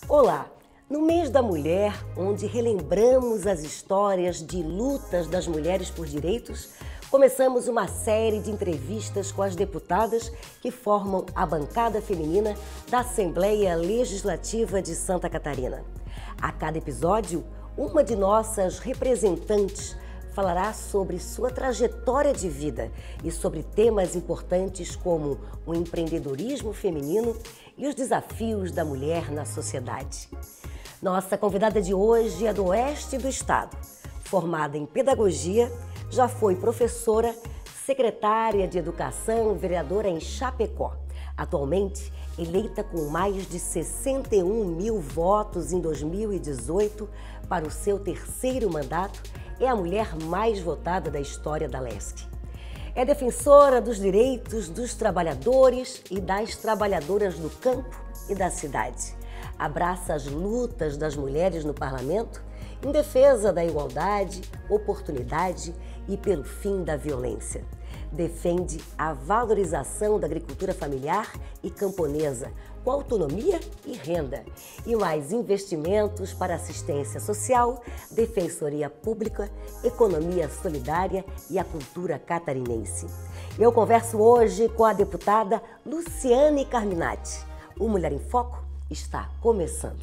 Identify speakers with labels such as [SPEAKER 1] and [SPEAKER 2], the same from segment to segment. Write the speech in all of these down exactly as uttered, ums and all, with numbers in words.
[SPEAKER 1] Olá! No mês da mulher, onde relembramos as histórias de lutas das mulheres por direitos, começamos uma série de entrevistas com as deputadas que formam a bancada feminina da Assembleia Legislativa de Santa Catarina. A cada episódio, uma de nossas representantes falará sobre sua trajetória de vida e sobre temas importantes como o empreendedorismo feminino e os desafios da mulher na sociedade. Nossa convidada de hoje é do oeste do estado. Formada em pedagogia, já foi professora, secretária de educação, vereadora em Chapecó. Atualmente, eleita com mais de sessenta e um mil votos em dois mil e dezoito para o seu terceiro mandato, é a mulher mais votada da história da Lesc. É defensora dos direitos dos trabalhadores e das trabalhadoras do campo e da cidade. Abraça as lutas das mulheres no parlamento em defesa da igualdade, oportunidade e pelo fim da violência. Defende a valorização da agricultura familiar e camponesa, com autonomia e renda, e mais investimentos para assistência social, defensoria pública, economia solidária e a cultura catarinense. Eu converso hoje com a deputada Luciane Carminati. O Mulher em Foco está começando.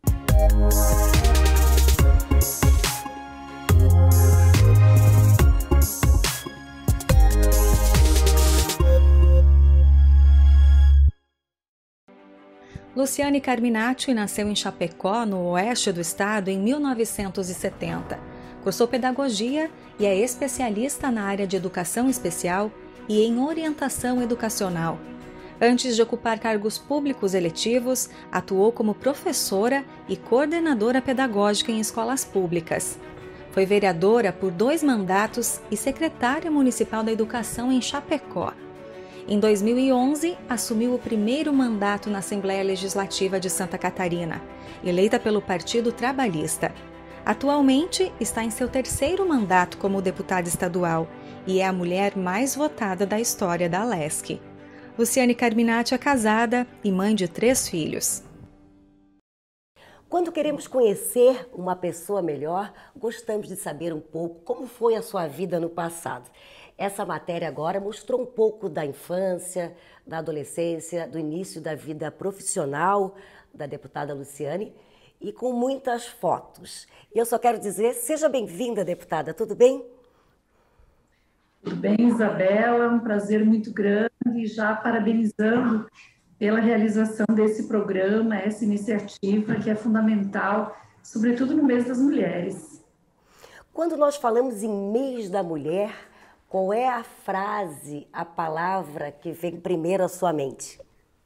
[SPEAKER 2] Luciane Carminati nasceu em Chapecó, no oeste do estado, em mil novecentos e setenta. Cursou pedagogia e é especialista na área de educação especial e em orientação educacional. Antes de ocupar cargos públicos eletivos, atuou como professora e coordenadora pedagógica em escolas públicas. Foi vereadora por dois mandatos e secretária municipal da educação em Chapecó. Em dois mil e onze, assumiu o primeiro mandato na Assembleia Legislativa de Santa Catarina, eleita pelo Partido Trabalhista. Atualmente, está em seu terceiro mandato como deputada estadual e é a mulher mais votada da história da Lesc. Luciane Carminati é casada e mãe de três filhos.
[SPEAKER 1] Quando queremos conhecer uma pessoa melhor, gostamos de saber um pouco como foi a sua vida no passado. Essa matéria agora mostrou um pouco da infância, da adolescência, do início da vida profissional da deputada Luciane e com muitas fotos. E eu só quero dizer, seja bem-vinda, deputada, tudo bem?
[SPEAKER 3] Tudo bem, Isabela, um prazer muito grande, já parabenizando pela realização desse programa, essa iniciativa que é fundamental, sobretudo no mês das mulheres.
[SPEAKER 1] Quando nós falamos em mês da mulher, qual é a frase, a palavra que vem primeiro à sua mente?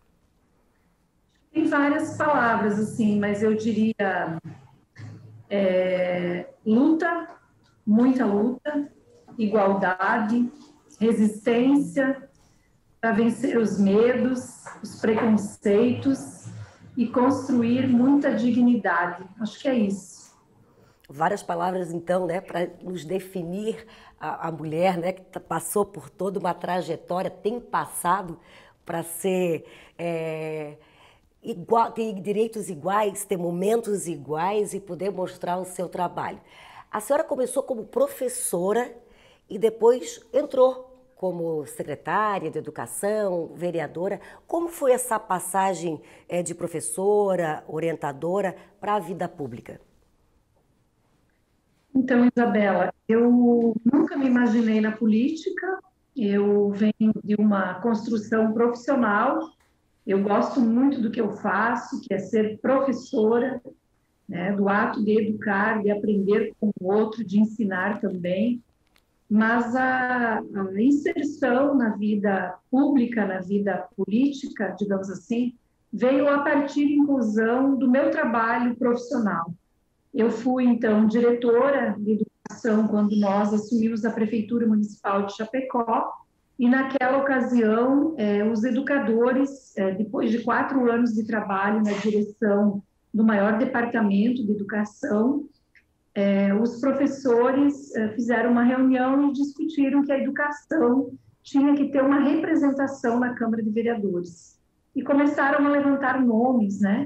[SPEAKER 3] Tem várias palavras, assim, mas eu diria é, luta, muita luta, igualdade, resistência para vencer os medos, os preconceitos e construir muita dignidade. Acho que é isso.
[SPEAKER 1] Várias palavras, então, né, para nos definir a, a mulher, né, que passou por toda uma trajetória, tem passado para ser é, igual, ter direitos iguais, ter momentos iguais e poder mostrar o seu trabalho. A senhora começou como professora e depois entrou como secretária de educação, vereadora. Como foi essa passagem é, de professora, orientadora para a vida pública?
[SPEAKER 3] Então, Isabela, eu nunca me imaginei na política, eu venho de uma construção profissional, eu gosto muito do que eu faço, que é ser professora, né, do ato de educar, de aprender com o outro, de ensinar também, mas a, a inserção na vida pública, na vida política, digamos assim, veio a partir, inclusão, do meu trabalho profissional. Eu fui, então, diretora de educação quando nós assumimos a Prefeitura Municipal de Chapecó e, naquela ocasião, eh, os educadores, eh, depois de quatro anos de trabalho na direção do maior departamento de educação, eh, os professores eh, fizeram uma reunião e discutiram que a educação tinha que ter uma representação na Câmara de Vereadores. E começaram a levantar nomes, né?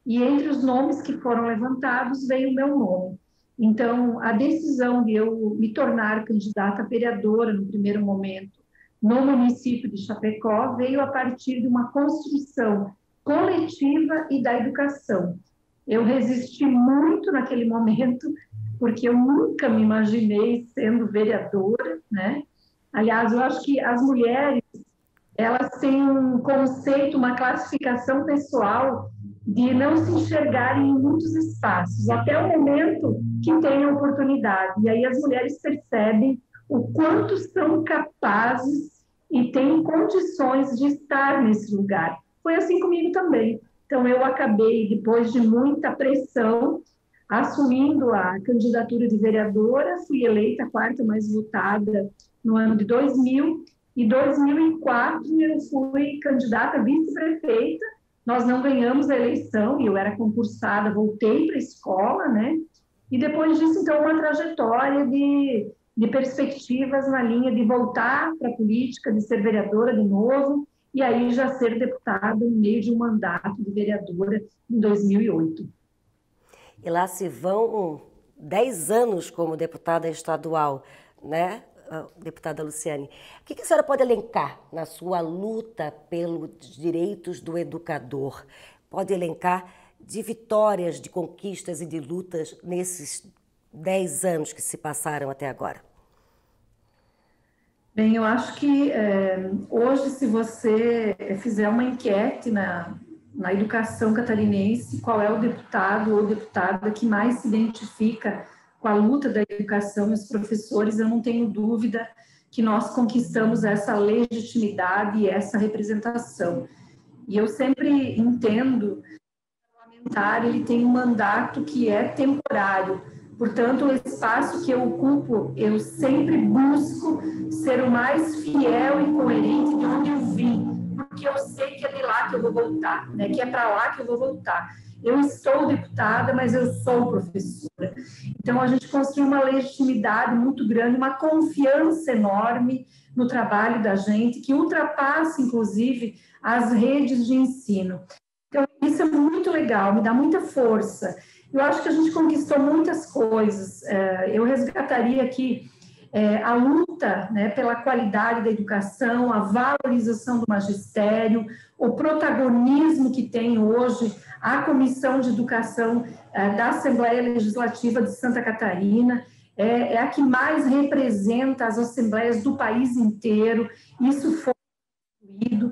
[SPEAKER 3] e entre os nomes que foram levantados veio o meu nome. Então, a decisão de eu me tornar candidata a vereadora no primeiro momento no município de Chapecó veio a partir de uma construção coletiva e da educação. Eu resisti muito naquele momento, porque eu nunca me imaginei sendo vereadora, né? Aliás, eu acho que as mulheres, elas têm um conceito, uma classificação pessoal de não se enxergarem em muitos espaços, até o momento que tem a oportunidade. E aí as mulheres percebem o quanto são capazes e têm condições de estar nesse lugar. Foi assim comigo também. Então, eu acabei, depois de muita pressão, assumindo a candidatura de vereadora, fui eleita a quarta mais votada no ano de dois mil, e em dois mil e quatro eu fui candidata a vice-prefeita. Nós não ganhamos a eleição, e eu era concursada, voltei para a escola, né? E depois disso, então, uma trajetória de, de perspectivas na linha de voltar para a política, de ser vereadora de novo, e aí já ser deputada no meio de um mandato de vereadora em dois mil e oito.
[SPEAKER 1] E lá se vão dez anos como deputada estadual, né, deputada Luciane? O que a senhora pode elencar na sua luta pelos direitos do educador? Pode elencar de vitórias, de conquistas e de lutas nesses dez anos que se passaram até agora?
[SPEAKER 3] Bem, eu acho que é, hoje, se você fizer uma enquete na, na educação catarinense, qual é o deputado ou deputada que mais se identifica com a luta da educação e os professores, eu não tenho dúvida que nós conquistamos essa legitimidade e essa representação. E eu sempre entendo que o parlamentar ele tem um mandato que é temporário. Portanto, o espaço que eu ocupo, eu sempre busco ser o mais fiel e coerente de onde eu vim, porque eu sei que é de lá que eu vou voltar, né? Que é para lá que eu vou voltar. Eu estou deputada, mas eu sou professora. Então, a gente construiu uma legitimidade muito grande, uma confiança enorme no trabalho da gente, que ultrapassa, inclusive, as redes de ensino. Então, isso é muito legal, me dá muita força. Eu acho que a gente conquistou muitas coisas. Eu resgataria aqui a luta, né, pela qualidade da educação, a valorização do magistério, o protagonismo que tem hoje a Comissão de Educação da Assembleia Legislativa de Santa Catarina, é a que mais representa as assembleias do país inteiro. Isso foi construído.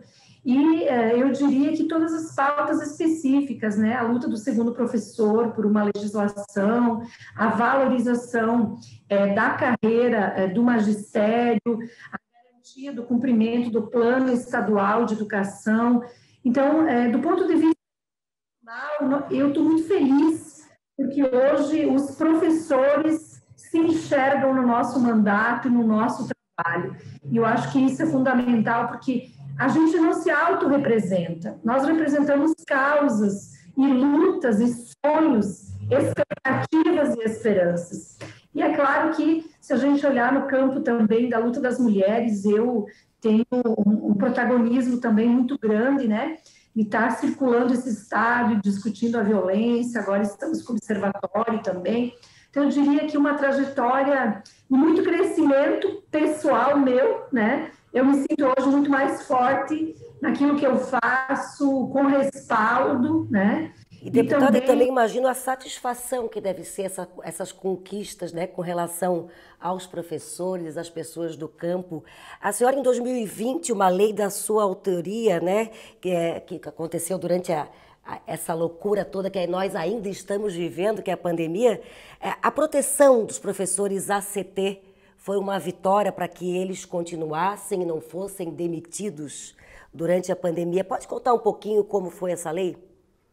[SPEAKER 3] E eh, eu diria que todas as pautas específicas, né, a luta do segundo professor por uma legislação, a valorização eh, da carreira eh, do magistério, a garantia do cumprimento do plano estadual de educação. Então, eh, do ponto de vista nacional, eu estou muito feliz, porque hoje os professores se enxergam no nosso mandato e no nosso trabalho. E eu acho que isso é fundamental, porque a gente não se autorrepresenta, nós representamos causas e lutas e sonhos, expectativas e esperanças. E é claro que, se a gente olhar no campo também da luta das mulheres, eu tenho um, um protagonismo também muito grande, né, de estar circulando esse estado e discutindo a violência, agora estamos com o observatório também. Então, eu diria que uma trajetória de muito crescimento pessoal meu, né? Eu me sinto hoje muito mais forte naquilo que eu faço, com respaldo, né?
[SPEAKER 1] E, deputada, e também, também imagino a satisfação que deve ser essa, essas conquistas, né, com relação aos professores, às pessoas do campo. A senhora, em dois mil e vinte, uma lei da sua autoria, né, que, é, que aconteceu durante a, a, essa loucura toda que nós ainda estamos vivendo, que é a pandemia, é, a proteção dos professores A C T foi uma vitória para que eles continuassem e não fossem demitidos durante a pandemia. Pode contar um pouquinho como foi essa lei?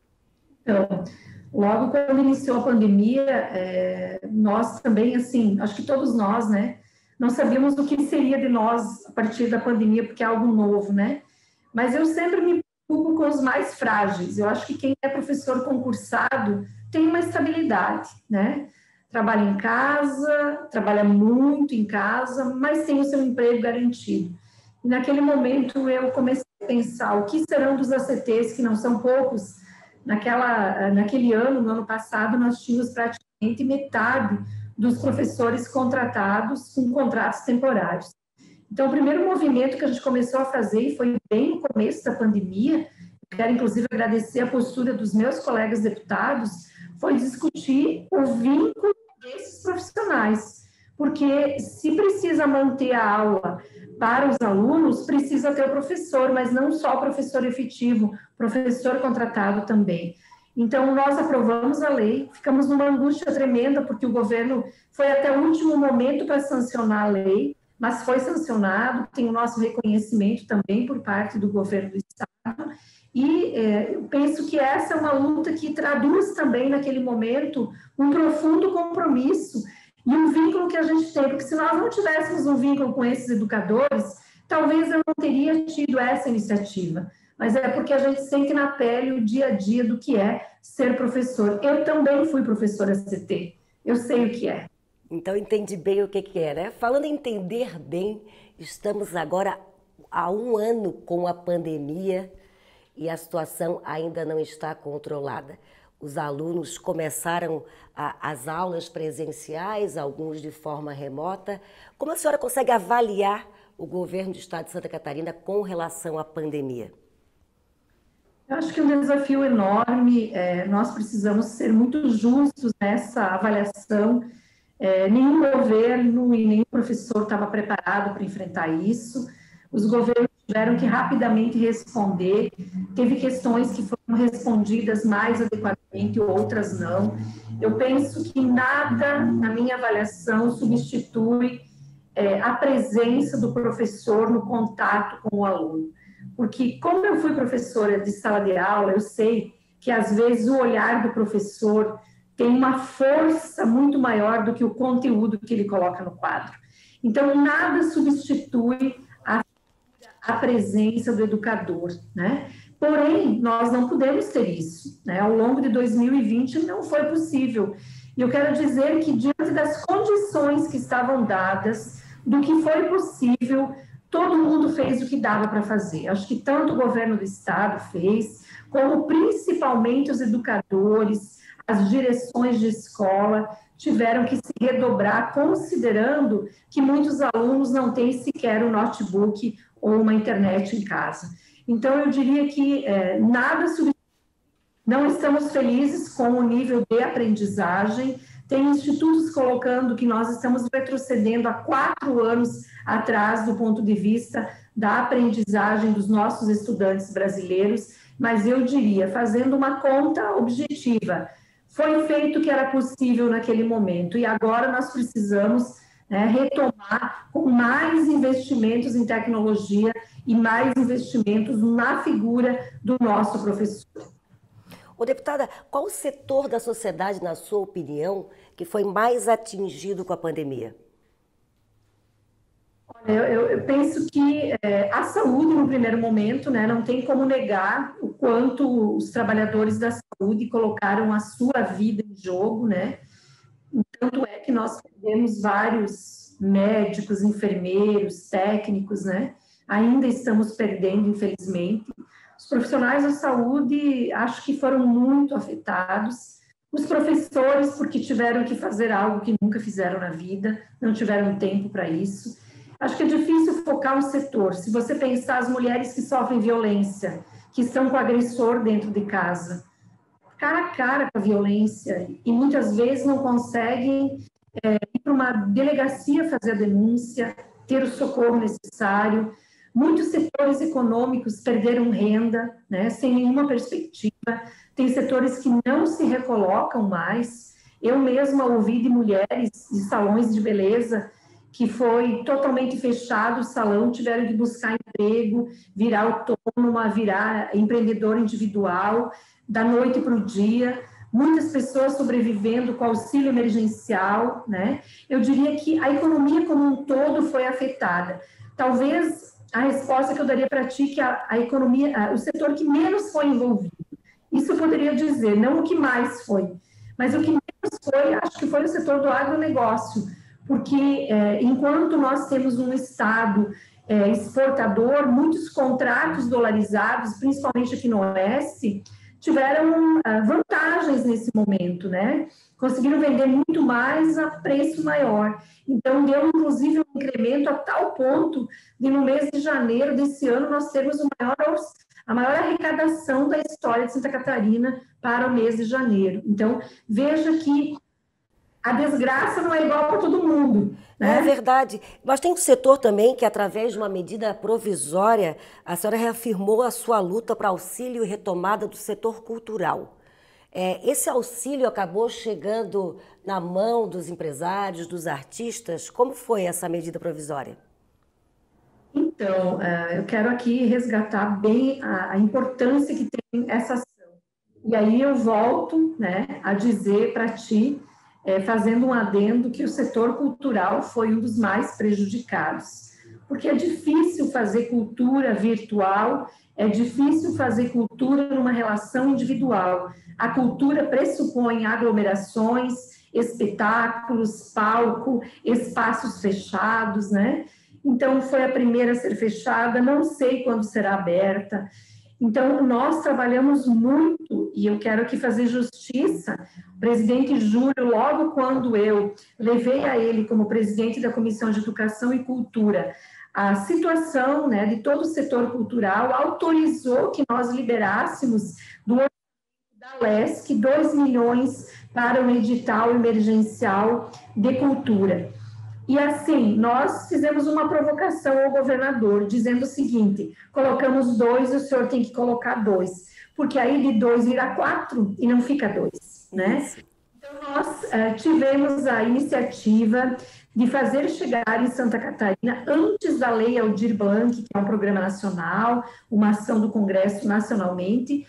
[SPEAKER 3] Então, logo quando iniciou a pandemia, é, nós também, assim, acho que todos nós, né, não sabíamos o que seria de nós a partir da pandemia, porque é algo novo, né? Mas eu sempre me preocupo com os mais frágeis. Eu acho que quem é professor concursado tem uma estabilidade, né? Trabalha em casa, trabalha muito em casa, mas tem o seu emprego garantido. E naquele momento eu comecei a pensar o que serão dos A C Ts, que não são poucos, naquela, naquele ano, no ano passado, nós tínhamos praticamente metade dos professores contratados com contratos temporários. Então, o primeiro movimento que a gente começou a fazer, e foi bem no começo da pandemia, quero inclusive agradecer a postura dos meus colegas deputados, foi discutir o vínculo desses profissionais, porque se precisa manter a aula para os alunos, precisa ter o professor, mas não só o professor efetivo, professor contratado também. Então, nós aprovamos a lei, ficamos numa angústia tremenda, porque o governo foi até o último momento para sancionar a lei, mas foi sancionado, tem o nosso reconhecimento também por parte do governo do Estado, e é, eu penso que essa é uma luta que traduz também, naquele momento, um profundo compromisso e um vínculo que a gente tem, porque se nós não tivéssemos um vínculo com esses educadores, talvez eu não teria tido essa iniciativa, mas é porque a gente sente na pele o dia a dia do que é ser professor. Eu também fui professora C T, eu sei o que é.
[SPEAKER 1] Então, entendi bem o que que é, né? Falando em entender bem, estamos agora há um ano com a pandemia e a situação ainda não está controlada. Os alunos começaram a, as aulas presenciais, alguns de forma remota. Como a senhora consegue avaliar o governo do Estado de Santa Catarina com relação à pandemia?
[SPEAKER 3] Eu acho que é um desafio enorme, é, nós precisamos ser muito justos nessa avaliação. É, nenhum governo e nenhum professor estava preparado para enfrentar isso. Os governos tiveram que rapidamente responder. Teve questões que foram respondidas mais adequadamente, outras não. Eu penso que nada, na minha avaliação, substitui é, a presença do professor no contato com o aluno. Porque, como eu fui professora de sala de aula, eu sei que, às vezes, o olhar do professor tem uma força muito maior do que o conteúdo que ele coloca no quadro. Então, nada substitui a, a presença do educador, né? Porém, nós não podemos ter isso, né? Ao longo de dois mil e vinte não foi possível. E eu quero dizer que, diante das condições que estavam dadas, do que foi possível, todo mundo fez o que dava para fazer. Acho que tanto o governo do Estado fez, como principalmente os educadores, as direções de escola tiveram que se redobrar, considerando que muitos alunos não têm sequer um notebook ou uma internet em casa. Então, eu diria que é, nada não estamos felizes com o nível de aprendizagem. Tem institutos colocando que nós estamos retrocedendo há quatro anos atrás do ponto de vista da aprendizagem dos nossos estudantes brasileiros, mas eu diria, fazendo uma conta objetiva, foi feito o que era possível naquele momento e agora nós precisamos né, retomar com mais investimentos em tecnologia e mais investimentos na figura do nosso professor.
[SPEAKER 1] Ô, deputada, qual o setor da sociedade, na sua opinião, que foi mais atingido com a pandemia?
[SPEAKER 3] Eu, eu, eu penso que é, a saúde, no primeiro momento, né, não tem como negar o quanto os trabalhadores da saúde colocaram a sua vida em jogo, né? Tanto é que nós perdemos vários médicos, enfermeiros, técnicos, né? Ainda estamos perdendo, infelizmente. Os profissionais da saúde, acho que foram muito afetados. Os professores, porque tiveram que fazer algo que nunca fizeram na vida, não tiveram tempo para isso. Acho que é difícil focar um setor. Se você pensar as mulheres que sofrem violência, que estão com o agressor dentro de casa, cara a cara com a violência, e muitas vezes não conseguem é, ir para uma delegacia fazer a denúncia, ter o socorro necessário. Muitos setores econômicos perderam renda, né, sem nenhuma perspectiva. Tem setores que não se recolocam mais. Eu mesma ouvi de mulheres de salões de beleza que foi totalmente fechado o salão, tiveram que buscar emprego, virar autônoma, virar empreendedor individual, da noite para o dia. Muitas pessoas sobrevivendo com auxílio emergencial, né? Eu diria que a economia como um todo foi afetada. Talvez a resposta que eu daria para ti que a, a economia, a, o setor que menos foi envolvido. Isso eu poderia dizer, não o que mais foi, mas o que menos foi, acho que foi o setor do agronegócio, porque é, enquanto nós temos um Estado é, exportador, muitos contratos dolarizados, principalmente aqui no Oeste, tiveram ah, vantagens nesse momento, né? Conseguiram vender muito mais a preço maior. Então, deu, inclusive, um incremento a tal ponto de, no mês de janeiro desse ano, nós termos o maior, a maior arrecadação da história de Santa Catarina para o mês de janeiro. Então, veja que a desgraça não é igual para todo mundo, né?
[SPEAKER 1] É verdade. Mas tem um setor também que, através de uma medida provisória, a senhora reafirmou a sua luta para auxílio e retomada do setor cultural. É, esse auxílio acabou chegando na mão dos empresários, dos artistas? Como foi essa medida provisória?
[SPEAKER 3] Então, eu quero aqui resgatar bem a, a importância que tem essa ação. E aí eu volto, né, a dizer para ti, é, fazendo um adendo, que o setor cultural foi um dos mais prejudicados. Porque é difícil fazer cultura virtual, é difícil fazer cultura numa relação individual. A cultura pressupõe aglomerações, espetáculos, palco, espaços fechados, né? Então, foi a primeira a ser fechada, não sei quando será aberta. Então, nós trabalhamos muito, e eu quero aqui fazer justiça. O presidente Júlio, logo quando eu levei a ele como presidente da Comissão de Educação e Cultura a situação, né, de todo o setor cultural, autorizou que nós liberássemos do da Lesc dois milhões para um edital emergencial de cultura. E assim, nós fizemos uma provocação ao governador, dizendo o seguinte: colocamos dois, o senhor tem que colocar dois, porque aí de dois vira quatro e não fica dois, né? Então, nós uh, tivemos a iniciativa de fazer chegar em Santa Catarina, antes da Lei Aldir Blanc, que é um programa nacional, uma ação do Congresso nacionalmente,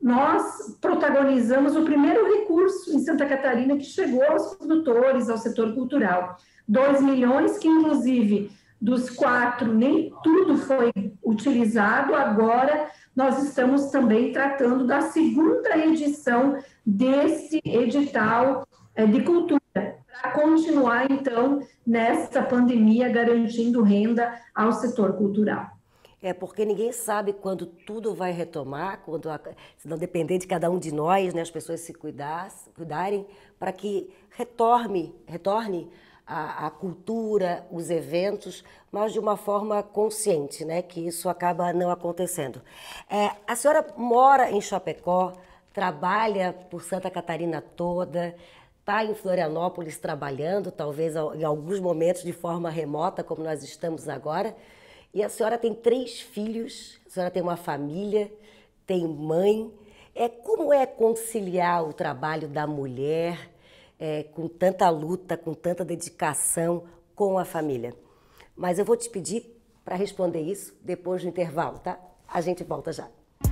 [SPEAKER 3] nós protagonizamos o primeiro recurso em Santa Catarina que chegou aos produtores, ao setor cultural. Dois milhões, que inclusive dos quatro, nem tudo foi utilizado. Agora nós estamos também tratando da segunda edição desse edital de cultura, para continuar então nessa pandemia garantindo renda ao setor cultural.
[SPEAKER 1] É porque ninguém sabe quando tudo vai retomar, quando a, se não depender de cada um de nós, né, as pessoas se cuidar, cuidarem para que retorne, retorne a, a cultura, os eventos, mas de uma forma consciente, né, que isso acaba não acontecendo. É, a senhora mora em Chapecó, trabalha por Santa Catarina toda, está em Florianópolis trabalhando, talvez em alguns momentos de forma remota, como nós estamos agora. E a senhora tem três filhos, a senhora tem uma família, tem mãe. É, como é conciliar o trabalho da mulher é, com tanta luta, com tanta dedicação com a família? Mas eu vou te pedir para responder isso depois do intervalo, tá? A gente volta já.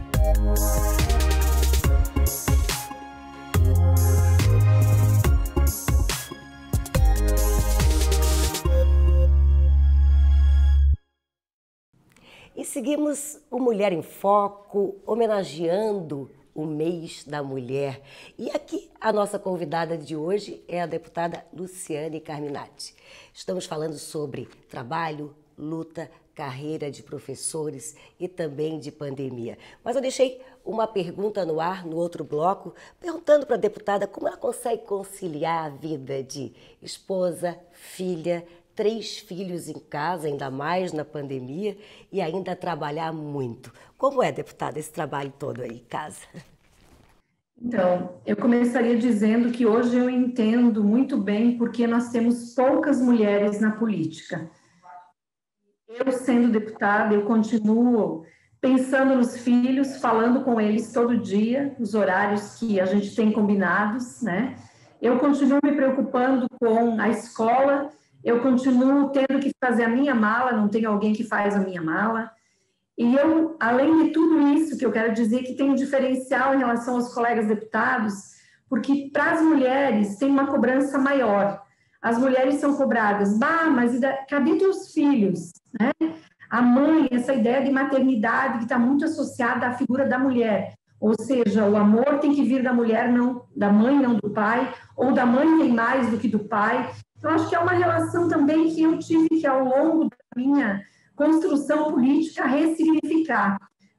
[SPEAKER 1] E seguimos o Mulher em Foco, homenageando o mês da mulher. E aqui a nossa convidada de hoje é a deputada Luciane Carminati. Estamos falando sobre trabalho, luta, carreira de professores e também de pandemia. Mas eu deixei uma pergunta no ar, no outro bloco, perguntando para a deputada como ela consegue conciliar a vida de esposa, filha, três filhos em casa, ainda mais na pandemia, e ainda trabalhar muito. Como é, deputada, esse trabalho todo aí em casa?
[SPEAKER 3] Então, eu começaria dizendo que hoje eu entendo muito bem porque nós temos poucas mulheres na política. Eu, sendo deputada, eu continuo pensando nos filhos, falando com eles todo dia, os horários que a gente tem combinados, né? Eu continuo me preocupando com a escola. Eu continuo tendo que fazer a minha mala, não tem alguém que faz a minha mala. E eu, além de tudo isso, que eu quero dizer que tem um diferencial em relação aos colegas deputados, porque para as mulheres tem uma cobrança maior. As mulheres são cobradas, bah, mas cadê teus filhos? Né? A mãe, essa ideia de maternidade que está muito associada à figura da mulher. Ou seja, o amor tem que vir da mulher, não da mãe, não do pai, ou da mãe tem mais do que do pai. Então, acho que é uma relação também que eu tive que, ao longo da minha construção política, ressignificar.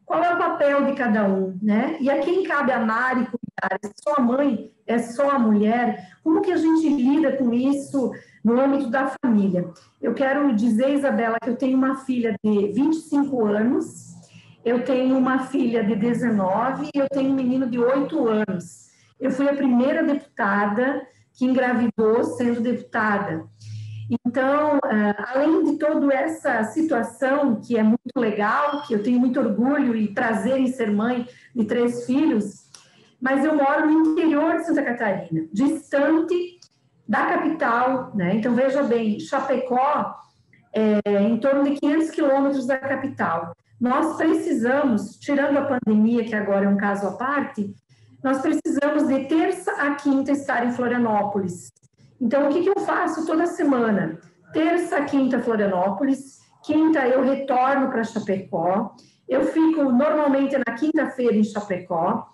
[SPEAKER 3] qual é o papel de cada um, né? E a quem cabe amar e cuidar? É só a mãe? É só a mulher? Como que a gente lida com isso no âmbito da família? Eu quero dizer, Isabela, que eu tenho uma filha de vinte e cinco anos, eu tenho uma filha de dezenove e eu tenho um menino de oito anos. Eu fui a primeira deputada que engravidou sendo deputada. Então, além de toda essa situação que é muito legal, que eu tenho muito orgulho e prazer em ser mãe de três filhos, mas eu moro no interior de Santa Catarina, distante da capital, né? Então, veja bem, Chapecó é em torno de quinhentos quilômetros da capital. Nós precisamos, tirando a pandemia, que agora é um caso à parte, nós precisamos de terça a quinta estar em Florianópolis. Então, o que, que eu faço toda semana? Terça, quinta, Florianópolis. Quinta, eu retorno para Chapecó. Eu fico normalmente na quinta-feira em Chapecó.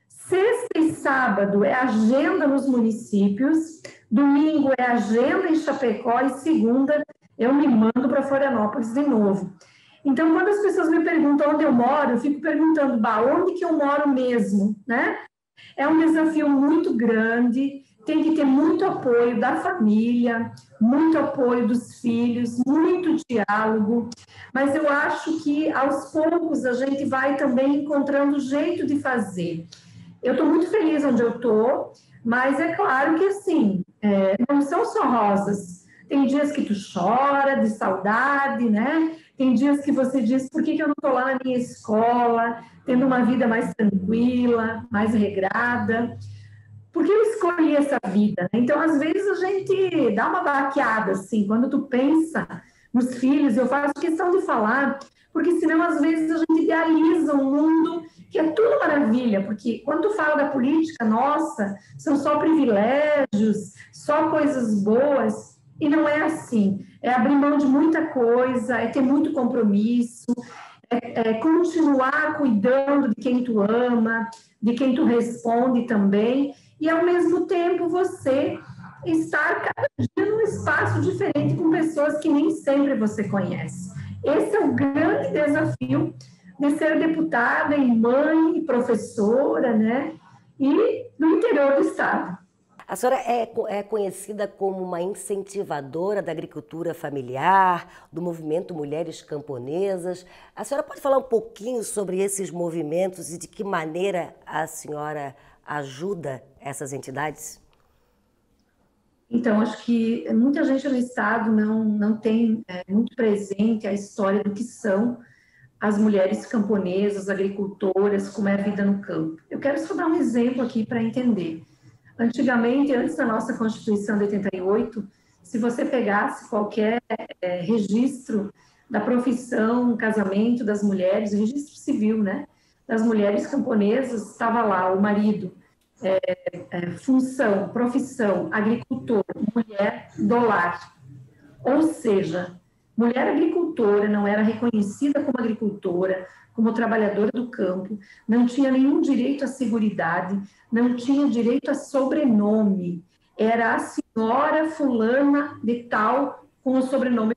[SPEAKER 3] Sexta e sábado é agenda nos municípios. Domingo é agenda em Chapecó. E segunda, eu me mando para Florianópolis de novo. Então, quando as pessoas me perguntam onde eu moro, eu fico perguntando, bah, onde que eu moro mesmo, né? É um desafio muito grande. Tem que ter muito apoio da família, muito apoio dos filhos, muito diálogo, mas eu acho que aos poucos a gente vai também encontrando jeito de fazer. Eu estou muito feliz onde eu estou, mas é claro que assim, é, não são só rosas. Tem dias que tu chora de saudade, né? Tem dias que você diz, por que, que eu não estou lá na minha escola, tendo uma vida mais tranquila, mais regrada? Por que eu escolhi essa vida? Né? Então, às vezes, a gente dá uma baqueada, assim, quando tu pensa nos filhos, eu faço questão de falar, porque senão, às vezes, a gente idealiza um mundo que é tudo maravilha, porque quando tu fala da política, nossa, são só privilégios, só coisas boas, e não é assim. É abrir mão de muita coisa, é ter muito compromisso, é, é continuar cuidando de quem tu ama, de quem tu responde também, e, ao mesmo tempo, você estar cada dia num espaço diferente com pessoas que nem sempre você conhece. Esse é o grande desafio de ser deputada e mãe, e professora, né? E do interior do estado.
[SPEAKER 1] A senhora é, é conhecida como uma incentivadora da agricultura familiar, do movimento Mulheres Camponesas. A senhora pode falar um pouquinho sobre esses movimentos e de que maneira a senhora ajuda essas entidades?
[SPEAKER 3] Então, acho que muita gente no estado não, não tem é, muito presente a história do que são as mulheres camponesas, agricultoras, como é a vida no campo. Eu quero só dar um exemplo aqui para entender. Antigamente, antes da nossa Constituição de oitenta e oito, se você pegasse qualquer é, registro da profissão, casamento das mulheres, registro civil, né, das mulheres camponesas, estava lá o marido, é, é, função, profissão, agricultor, mulher do lar. Ou seja, mulher agricultora não era reconhecida como agricultora, como trabalhadora do campo, não tinha nenhum direito à seguridade, não tinha direito a sobrenome. Era a senhora fulana de tal com o sobrenome.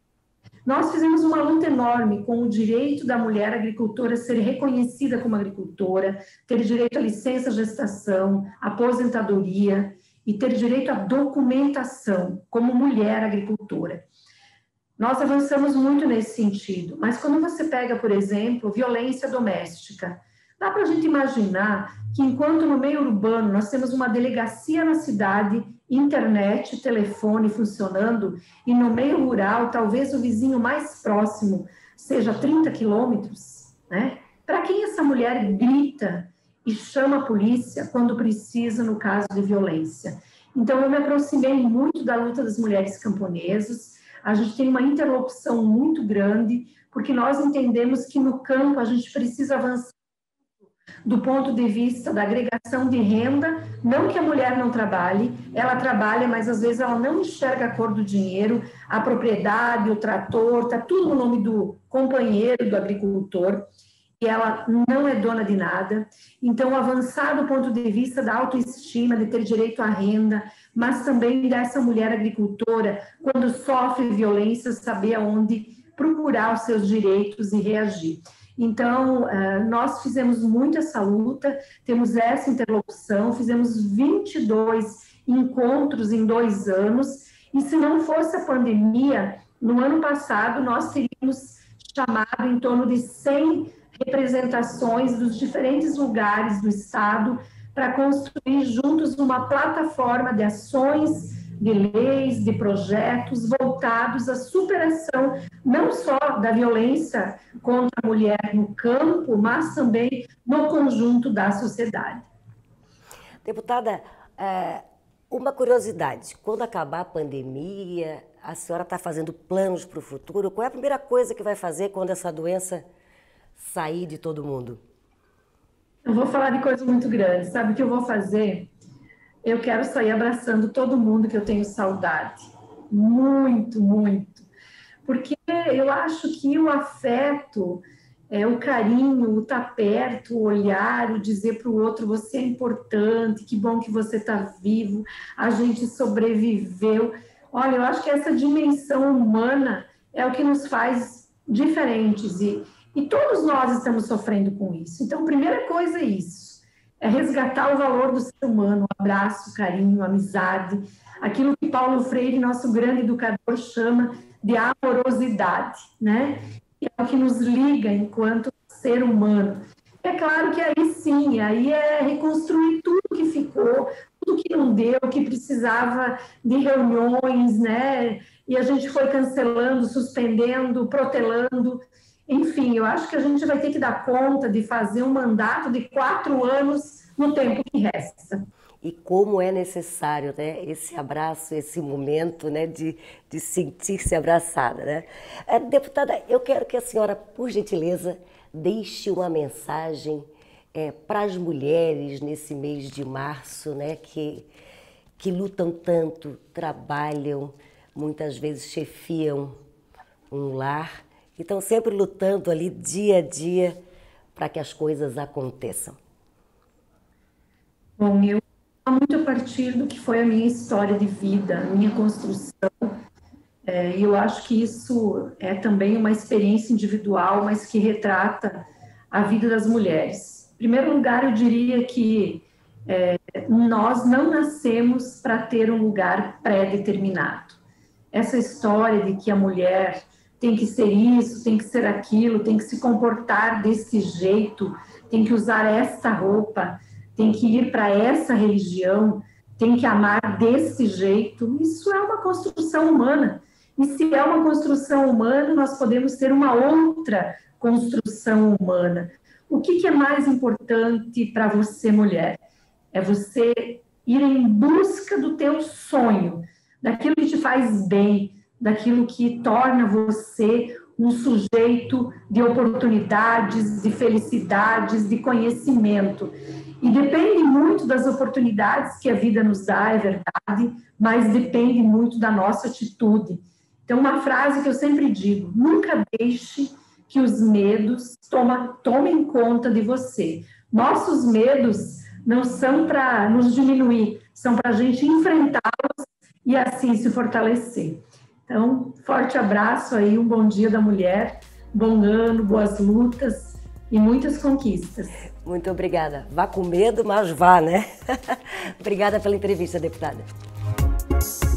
[SPEAKER 3] Nós fizemos uma luta enorme com o direito da mulher agricultora ser reconhecida como agricultora, ter direito à licença gestação, aposentadoria e ter direito à documentação como mulher agricultora. Nós avançamos muito nesse sentido, mas quando você pega, por exemplo, violência doméstica, dá para a gente imaginar que enquanto no meio urbano nós temos uma delegacia na cidade, internet, telefone funcionando, e no meio rural talvez o vizinho mais próximo seja trinta quilômetros, né? Para quem essa mulher grita e chama a polícia quando precisa no caso de violência? Então eu me aproximei muito da luta das mulheres camponesas. A gente tem uma interlocução muito grande, porque nós entendemos que no campo a gente precisa avançar do ponto de vista da agregação de renda, não que a mulher não trabalhe, ela trabalha, mas às vezes ela não enxerga a cor do dinheiro, a propriedade, o trator, está tudo no nome do companheiro, do agricultor, e ela não é dona de nada. Então, avançar do ponto de vista da autoestima, de ter direito à renda, mas também dessa mulher agricultora, quando sofre violência, saber aonde procurar os seus direitos e reagir. Então, nós fizemos muito essa luta, temos essa interlocução, fizemos vinte e dois encontros em dois anos, e se não fosse a pandemia, no ano passado nós teríamos chamado em torno de cem representações dos diferentes lugares do estado para construir juntos uma plataforma de ações, de leis, de projetos voltados à superação não só da violência contra a mulher no campo, mas também no conjunto da sociedade.
[SPEAKER 1] Deputada, uma curiosidade, quando acabar a pandemia, a senhora está fazendo planos para o futuro, qual é a primeira coisa que vai fazer quando essa doença sair de todo mundo?
[SPEAKER 3] Eu vou falar de coisa muito grande, sabe o que eu vou fazer? Eu quero sair abraçando todo mundo que eu tenho saudade, muito, muito, porque eu acho que o afeto, é, o carinho, o estar perto, o olhar, o dizer para o outro, você é importante, que bom que você está vivo, a gente sobreviveu. Olha, eu acho que essa dimensão humana é o que nos faz diferentes e, e todos nós estamos sofrendo com isso. Então, a primeira coisa é isso. É resgatar o valor do ser humano, o abraço, o carinho, a amizade, aquilo que Paulo Freire, nosso grande educador, chama de amorosidade, né? Que é o que nos liga enquanto ser humano. É claro que aí sim, aí é reconstruir tudo que ficou, tudo que não deu, que precisava de reuniões, né? E a gente foi cancelando, suspendendo, protelando. Enfim, eu acho que a gente vai ter que dar conta de fazer um mandato de quatro anos no tempo que resta.
[SPEAKER 1] E como é necessário, né, esse abraço, esse momento, né, de, de sentir-se abraçada, né? É, deputada, eu quero que a senhora, por gentileza, deixe uma mensagem é, para as mulheres nesse mês de março, né, que, que lutam tanto, trabalham, muitas vezes chefiam um lar, e estão sempre lutando ali dia a dia para que as coisas aconteçam.
[SPEAKER 3] Bom, eu muito a partir do que foi a minha história de vida, a minha construção, é, e eu acho que isso é também uma experiência individual, mas que retrata a vida das mulheres. Em primeiro lugar, eu diria que é, nós não nascemos para ter um lugar pré-determinado. Essa história de que a mulher tem que ser isso, tem que ser aquilo, tem que se comportar desse jeito, tem que usar esta roupa, tem que ir para essa religião, tem que amar desse jeito. Isso é uma construção humana. E se é uma construção humana, nós podemos ter uma outra construção humana. O que, que é mais importante para você, mulher? É você ir em busca do teu sonho, daquilo que te faz bem, daquilo que torna você um sujeito de oportunidades, de felicidades, de conhecimento. E depende muito das oportunidades que a vida nos dá, é verdade, mas depende muito da nossa atitude. Então, uma frase que eu sempre digo: nunca deixe que os medos toma, tomem conta de você. Nossos medos não são para nos diminuir, são para a gente enfrentá-los e assim se fortalecer. Então, forte abraço aí, um bom dia da mulher, bom ano, boas lutas e muitas conquistas.
[SPEAKER 1] Muito obrigada. Vá com medo, mas vá, né? Obrigada pela entrevista, deputada.